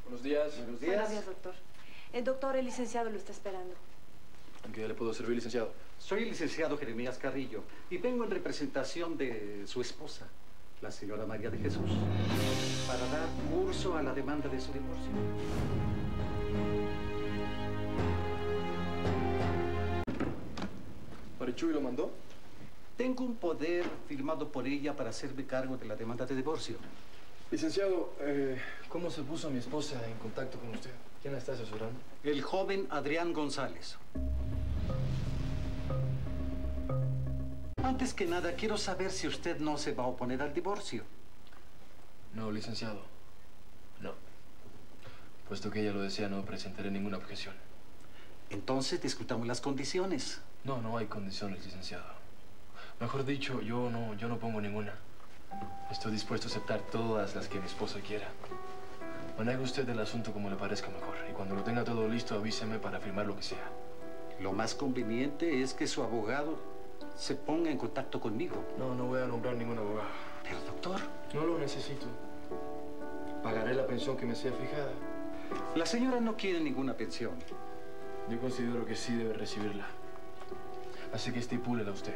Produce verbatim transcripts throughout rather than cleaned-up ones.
Buenos días. Buenos días. Buenos días, doctor. El doctor, el licenciado, lo está esperando. ¿En qué le puedo servir, licenciado? Soy el licenciado Jeremías Carrillo y vengo en representación de su esposa, la señora María de Jesús, para dar curso a la demanda de su divorcio. ¿Marichuy lo mandó? Tengo un poder firmado por ella para hacerme cargo de la demanda de divorcio. Licenciado, eh, ¿cómo se puso mi esposa en contacto con usted? ¿Quién la está asesorando? El joven Adrián González. Antes que nada, quiero saber si usted no se va a oponer al divorcio. No, licenciado. No. Puesto que ella lo desea, no presentaré ninguna objeción. Entonces discutamos las condiciones. No, no hay condiciones, licenciado. Mejor dicho, yo no, yo no pongo ninguna. Estoy dispuesto a aceptar todas las que mi esposa quiera. Maneje usted el asunto como le parezca mejor. Y cuando lo tenga todo listo, avíseme para firmar lo que sea. Lo más conveniente es que su abogado se ponga en contacto conmigo. No, no voy a nombrar ningún abogado. Pero, doctor... No lo necesito. Pagaré la pensión que me sea fijada. La señora no quiere ninguna pensión. Yo considero que sí debe recibirla. Así que estipúlela usted.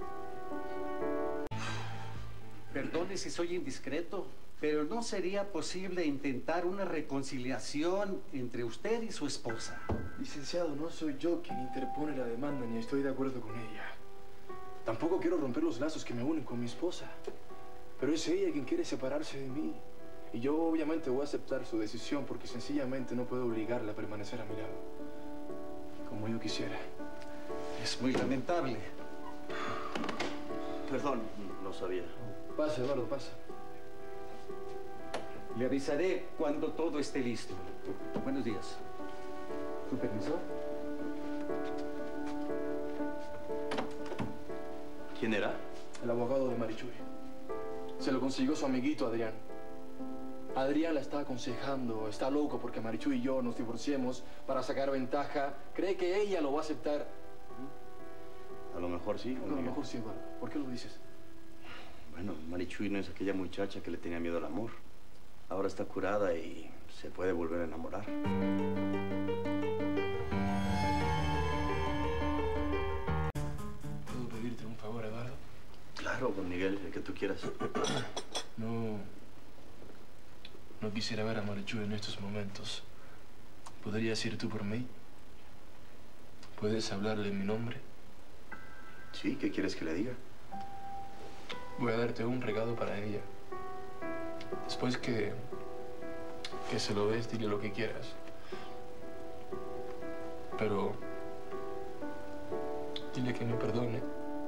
Perdone si soy indiscreto, pero ¿no sería posible intentar una reconciliación entre usted y su esposa? Licenciado, no soy yo quien interpone la demanda ni estoy de acuerdo con ella. Tampoco quiero romper los lazos que me unen con mi esposa. Pero es ella quien quiere separarse de mí. Y yo obviamente voy a aceptar su decisión porque sencillamente no puedo obligarla a permanecer a mi lado. Como yo quisiera. Es muy lamentable. Perdón, no sabía. Pasa, Eduardo, pasa. Le avisaré cuando todo esté listo. Buenos días. ¿Con permiso? ¿Quién era? El abogado de Marichuy. Se lo consiguió su amiguito Adrián. Adrián la está aconsejando, está loco porque Marichuy y yo nos divorciemos para sacar ventaja. Cree que ella lo va a aceptar. A lo mejor sí. A lo mejor sí, Eduardo. ¿Por qué lo dices? Bueno, Marichuy no es aquella muchacha que le tenía miedo al amor. Ahora está curada y se puede volver a enamorar. ¿Puedo pedirte un favor, Eduardo? Claro, don Miguel, el que tú quieras. No... No quisiera ver a Marichuy en estos momentos. ¿Podrías ir tú por mí? ¿Puedes hablarle en mi nombre? Sí, ¿qué quieres que le diga? Voy a darte un regalo para ella. Después que... que se lo des, dile lo que quieras. Pero... dile que me perdone.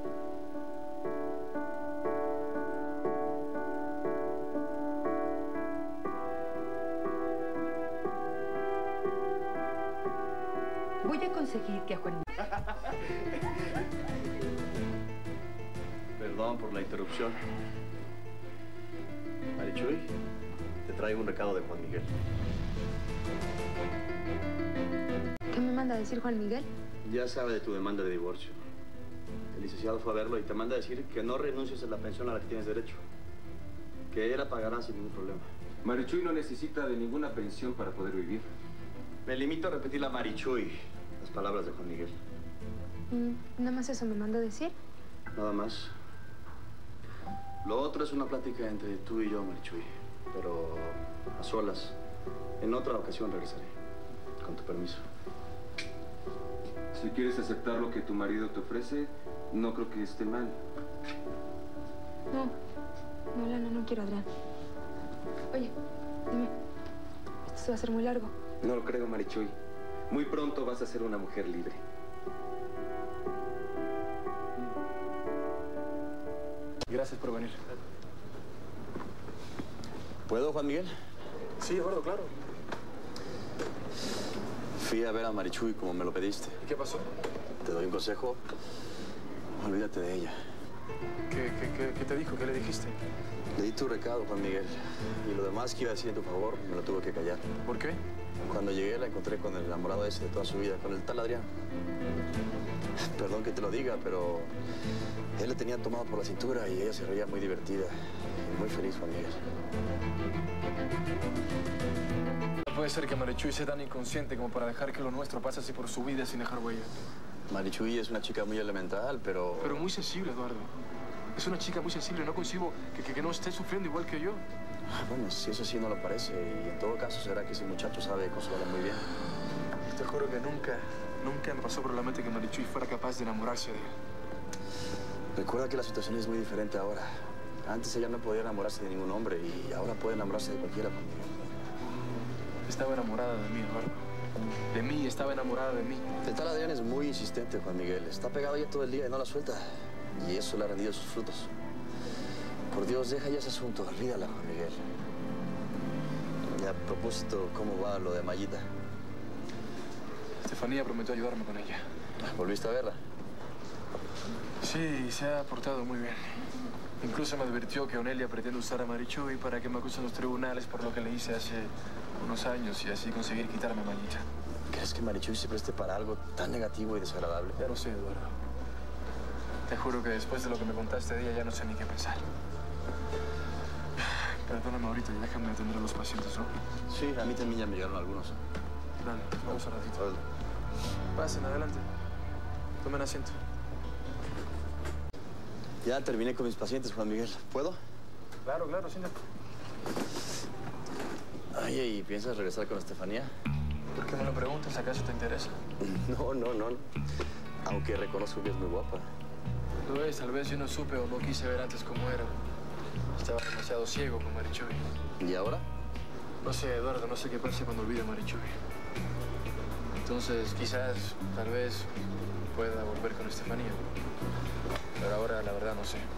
Voy a conseguir que a Juan... Perdón por la interrupción. Marichuy, te traigo un recado de Juan Miguel. ¿Qué me manda a decir Juan Miguel? Ya sabe de tu demanda de divorcio. El licenciado fue a verlo y te manda a decir que no renuncies a la pensión a la que tienes derecho. Que él la pagará sin ningún problema. Marichuy no necesita de ninguna pensión para poder vivir. Me limito a repetirle a Marichuy las palabras de Juan Miguel. ¿Y nada más eso me mandó a decir? Nada más. Lo otro es una plática entre tú y yo, Marichuy. Pero a solas. En otra ocasión regresaré. Con tu permiso. Si quieres aceptar lo que tu marido te ofrece, no creo que esté mal. No, no, Lana, no quiero, Adrián. Oye, dime, esto se va a hacer muy largo. No lo creo, Marichuy. Muy pronto vas a ser una mujer libre. Gracias por venir. ¿Puedo, Juan Miguel? Sí, Eduardo, claro. Fui a ver a Marichuy como me lo pediste. ¿Y qué pasó? Te doy un consejo. Olvídate de ella. ¿Qué, qué, qué, qué te dijo? ¿Qué le dijiste? Le di tu recado, Juan Miguel. Y lo demás que iba a decir en tu favor, me lo tuve que callar. ¿Por qué? Cuando llegué, la encontré con el enamorado ese de toda su vida, con el tal Adrián. Perdón que te lo diga, pero él le tenía tomado por la cintura y ella se reía muy divertida. Y muy feliz, Juan Miguel. puede ser que Marichuy sea tan inconsciente como para dejar que lo nuestro pase así por su vida sin dejar huella. Marichuy es una chica muy elemental, pero... Pero muy sensible, Eduardo. Es una chica muy sensible. No concibo que, que, que no esté sufriendo igual que yo. Bueno, si eso sí no lo parece. Y en todo caso será que ese muchacho sabe consolarla muy bien. Te juro que nunca, nunca me pasó por la mente que Marichuy fuera capaz de enamorarse de él. Recuerda que la situación es muy diferente ahora. Antes ella no podía enamorarse de ningún hombre y ahora puede enamorarse de cualquiera, Juan Miguel. Estaba enamorada de mí, Eduardo. De mí, estaba enamorada de mí. El tal Adrián es muy insistente, Juan Miguel. Está pegado a ella todo el día y no la suelta. Y eso le ha rendido sus frutos. Por Dios, deja ya ese asunto. Olvídala, Juan Miguel. Y a propósito, ¿cómo va lo de Mayita? Estefanía prometió ayudarme con ella. ¿Volviste a verla? Sí, se ha portado muy bien. Incluso me advirtió que Onelia pretende usar a Marichuy para que me acusen los tribunales por lo que le hice hace unos años y así conseguir quitarme a Mayita. ¿Crees que Marichuy se preste para algo tan negativo y desagradable? Ya lo sé, Eduardo. Te juro que después de lo que me contaste de ella ya no sé ni qué pensar. Perdóname ahorita y déjame atender a los pacientes, ¿no? Sí, a mí también ya me llegaron algunos. Dale, vamos a ratito. Órale. Pasen, adelante. Tomen asiento. Ya terminé con mis pacientes, Juan Miguel. ¿Puedo? Claro, claro, siéntate. Oye, ¿y piensas regresar con Estefanía? ¿Por qué me lo preguntas? ¿Acaso te interesa? No, no, no. Aunque reconozco que es muy guapa. Lo es, tal vez yo no supe o no quise ver antes cómo era. Estaba demasiado ciego con Marichuy. ¿Y ahora? No sé, Eduardo, no sé qué pasa cuando olvide a Marichuy. Entonces, quizás, tal vez, pueda volver con Estefanía. Pero ahora, la verdad, no sé.